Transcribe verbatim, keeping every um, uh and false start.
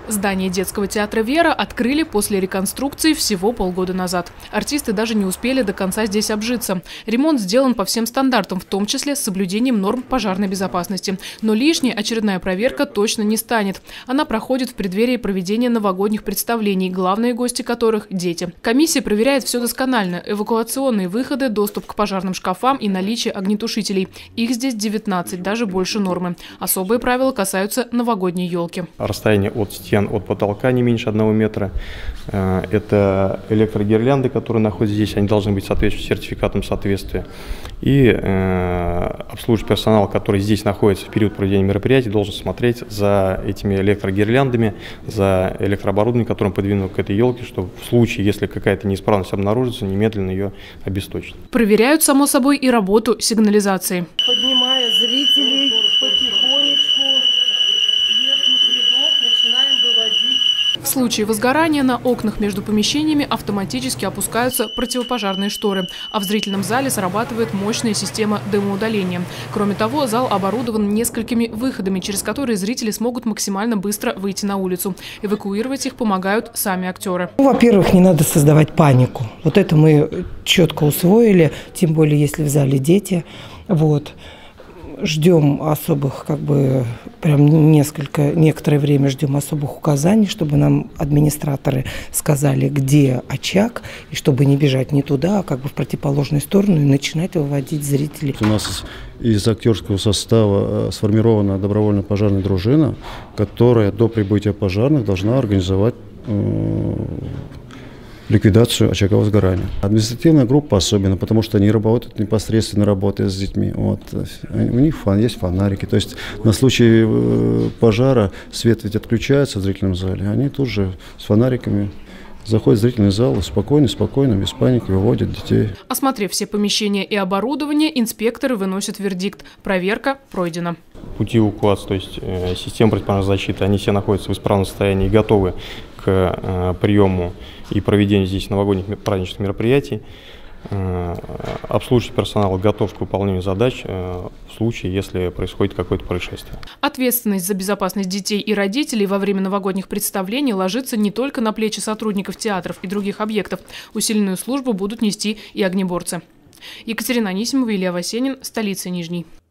Здание детского театра «Вера» открыли после реконструкции всего полгода назад. Артисты даже не успели до конца здесь обжиться. Ремонт сделан по всем стандартам, в том числе с соблюдением норм пожарной безопасности. Но лишней очередная проверка точно не станет. Она проходит в преддверии проведения новогодних представлений, главные гости которых – дети. Комиссия проверяет все досконально – эвакуационные выходы, доступ к пожарным шкафам и наличие огнетушителей. Их здесь девятнадцать, даже больше нормы. Особые правила касаются новогодней елки. Расстояние от стен, от потолка не меньше одного метра. Это электрогирлянды, которые находятся здесь, они должны быть соответствующим сертификатом соответствия. И э, обслуживающий персонал, который здесь находится в период проведения мероприятий, должен смотреть за этими электрогирляндами, за электрооборудованием, которым подвинуто к этой елке, чтобы в случае, если какая-то неисправность обнаружится, немедленно ее обесточить. Проверяют, само собой, и работу сигнализации. Поднимая зрителей потихонечку, верхних рядов начинаем выводить. В случае возгорания на окнах между помещениями автоматически опускаются противопожарные шторы, а в зрительном зале срабатывает мощная система дымоудаления. Кроме того, зал оборудован несколькими выходами, через которые зрители смогут максимально быстро выйти на улицу. Эвакуировать их помогают сами актеры. Ну, во-первых, не надо создавать панику. Вот это мы четко усвоили, тем более если в зале дети. Вот. Ждем особых, как бы, прям несколько, некоторое время ждем особых указаний, чтобы нам администраторы сказали, где очаг, и чтобы не бежать не туда, а как бы в противоположную сторону и начинать выводить зрителей. У нас из актерского состава сформирована добровольная пожарная дружина, которая до прибытия пожарных должна организовать э ликвидацию очага возгорания. Административная группа особенно, потому что они работают непосредственно, работая с детьми. Вот. У них фон, есть фонарики. То есть на случай пожара свет ведь отключается в зрительном зале. Они тут же с фонариками заходят в зрительный зал, спокойно, спокойно, без паники выводят детей. Осмотрев все помещения и оборудование, инспекторы выносят вердикт. Проверка пройдена. Пути эвакуации, то есть э, система противопожарной защиты, они все находятся в исправном состоянии и готовы к э, приему и проведению здесь новогодних праздничных мероприятий. Э, обслуживающий персонал готов к выполнению задач э, в случае, если происходит какое-то происшествие. Ответственность за безопасность детей и родителей во время новогодних представлений ложится не только на плечи сотрудников театров и других объектов. Усиленную службу будут нести и огнеборцы. Екатерина Анисимова, Илья Васенин, столица Нижний.